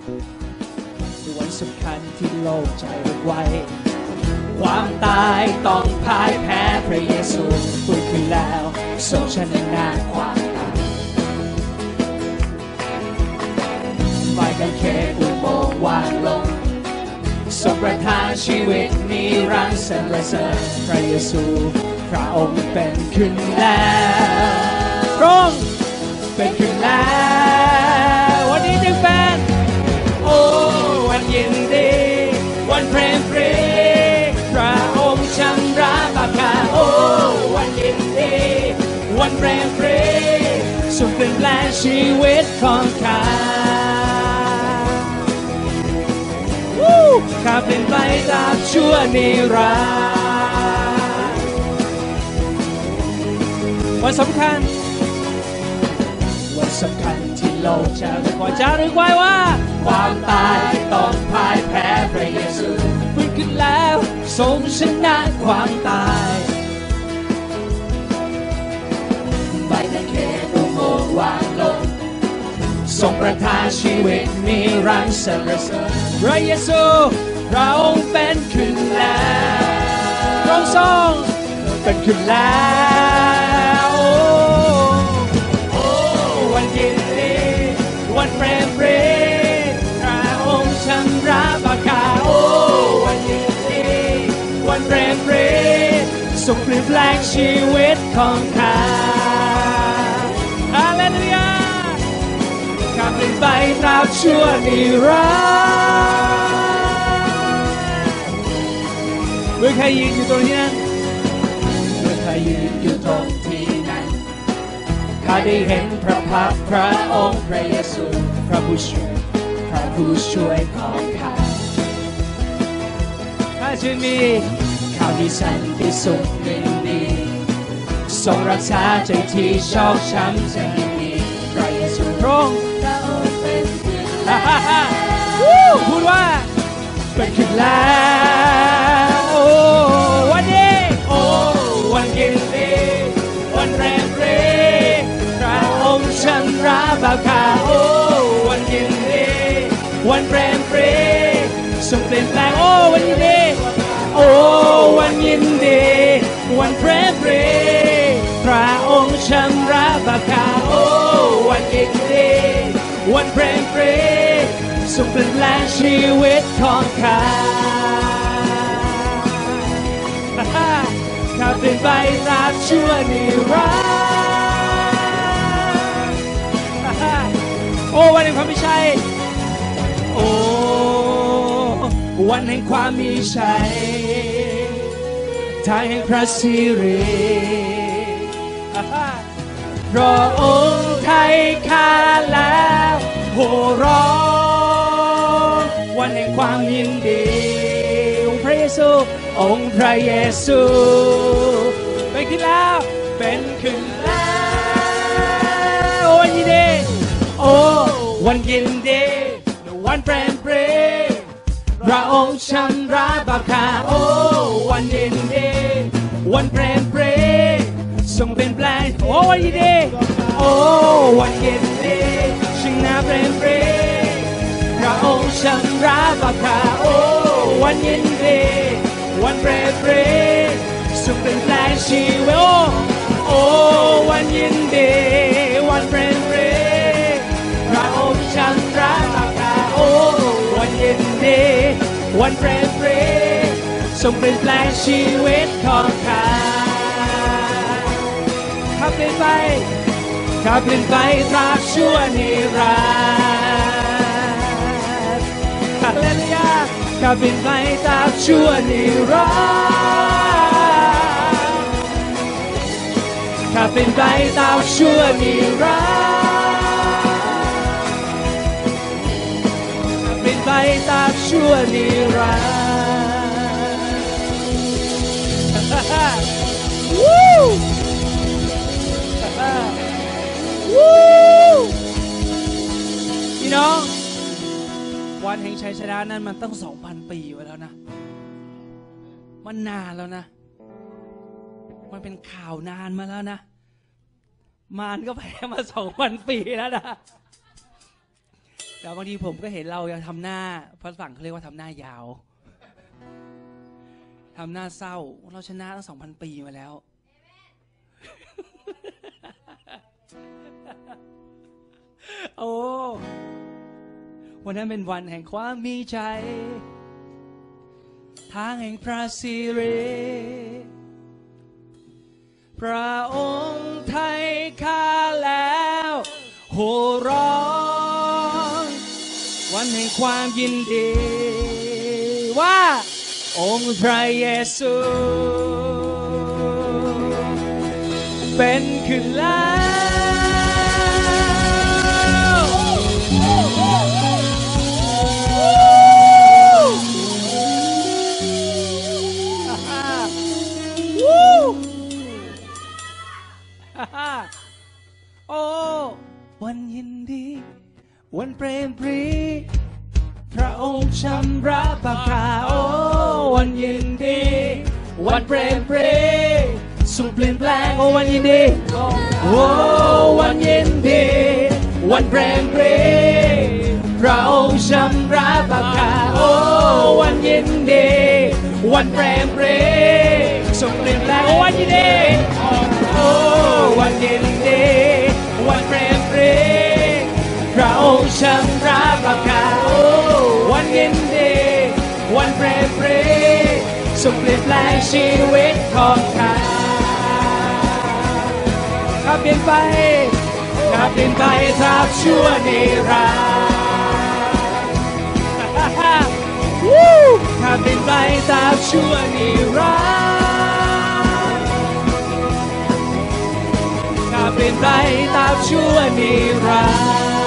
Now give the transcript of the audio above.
ในวันสำคัญที่โลกใจระไว้ความตายต้องพ่ายแพ้พระเยซูฟื้นขึ้นแล้วทรงชนะความตายไม้กางเขนอุโมงค์วางลงทรงประทานชีวิตนิรันดร์สรรเสริญพระเยซูพระองค์เป็นขึ้นแล้วพระองค์เป็นขึ้นแล้ววันนี้จึงเป็นโอ้วันยินดีวันเพลงฟรีพระองค์ชำระบาปข้าโอ้วันยินดีวันเพลงฟรีทรงเปลี่ยนแปลงชีวิตของข้าข้าเป็นไปตามชั่วนิรันดร์วันสำคัญที่โลกจะรึกไว้ว่าความตายต้องพ่ายแพ้พระเยซูฟื้นขึ้นแล้วทรงชนะความตายไม้กางเขนอุโมงค์วางลงทรงประทานชีวิตนิรันดร์สรรเสริญพระเยซูพระองค์เป็นขึ้นแล้วพระองค์ทรงเป็นขึ้นแล้วโอ้วันยินดีวันเปรมปรีพระองค์ชำระบาปข้าโอ้วันยินดีวันเปรมปรีทรงเปลี่ยนแปลงชีวิตของข้าฮาเลลูยาข้าเป็นไปตราบชั่วนิรันดร์เมื่อใครยืนอยู่ตรงนี้นั้นเมื่อใครยืนอยู่ตรงที่นั้นข้าได้เห็นพระพักตร์พระองค์พระเยซูพระผู้ช่วยของข้าข้าจึงมีข่าวดีสันติสุขหนึ่งนี้ทรงรักษาใจที่ชอกช้ำใจนี้พระเยซูพระองค์เป็นขึ้นแล้วพูดว่าเป็นขึ้นแล้วโอ้วันนี้โอ้วันยินดีวันแรมเรพระองค์ชำระบาปข้าโอ้วันยินดีวันแรมเรทรงเปลี่ยนแปลงโอ้วันยินดีโอ้วันยินดีวันแรมเรพระองค์ชำระบาปข้าโอ้วันยินดีวันแรมเรทรงเปลี่ยนแปลงชีวิตของข้าข้าเป็นไปตามชั่วนิรันดร์โอ้วันแห่งความมีชัยโอ้วันแห่งความมีชัยทางแห่งพระสิริพระองค์ไถ่ข้าแล้วโห่ร้องวันแห่งความยินดีองค์พระเยซูองค์พระเยซูเป็นขึ้นแล้วเป็นขึ้นแล้ววันยินดีโอ้วันยินดีวันแปรปรีพระองค์ชำระบาปข้าโอ้วันยินดีวันแปรปรีทรงเป็นแปลงโอ้วันยินดีโอ้วันยินดีชนะแปรปรีพระองค์ชำระบาปข้าโอ้วันยินดีวันเปรย์เปรย์ทรงเป็นแปลงชีวิตโอ้วันยินดีวันเปรย์เปรย์พระองค์ชำระบาปข้าโอ้วันยินดีวันเปรย์เปรย์ทรงเป็นแปลงชีวิตของข้าข้าเปลี่ยนไปตราบชั่วนิรันดร์ฮาเลลูยาข้าเป็นไปตามชั่วนิรันดร์ข้าเป็นไปตามชั่วนิรันดร์ข้าเป็นไปตามชั่วนิรันดร์พี่น้องวันแห่งชัยชนะนั้นมันตั้ง 2,000 ปีไว้แล้วนะมันนานแล้วนะมันเป็นข่าวนานมาแล้วนะมารก็แพ้มา 2,000 ปีแล้วนะแต่บางทีผมก็เห็นเรายังทำหน้าฝรั่งเขาเรียกว่าทำหน้ายาวทำหน้าเศร้าเราชนะตั้ง 2,000 ปีมาแล้วโอ้วันนั้นเป็นวันแห่งความมีใจทางแห่งพระสิริพระองค์ไทยข้าแล้วโห่ร้องวันแห่งความยินดีว่าองค์พระเยซูเป็นขึ้นแล้วโอ้วันยินดีวันเปรมปรีพระองค์ชำระบาปข้าโอ้วันยินดีวันเปรมปรีสุขเปลี่ยนแปลงโอ้วันยินดีโอ้วันยินดีวันเปรมปรีพระองค์ชำระบาปข้าโอ้วันยินดีวันเปรมปรีสุขเปลี่ยนแปลงโอ้วันยินดีโอ้วันยินดีวันเปรมปรีพระองค์ชำระบาปข้าโอ้วันยินดีวันเปรมปรีทรงเปลี่ยนแปลงชีวิตของข้าข้าเปลี่ยนไปข้าเปลี่ยนไปตราบชั่วนิรันดร์ข้าเปลี่ยนไปตราบชั่วนิรันดร์ข้าเปลี่ยนไปตราบชั่วนิรันดร์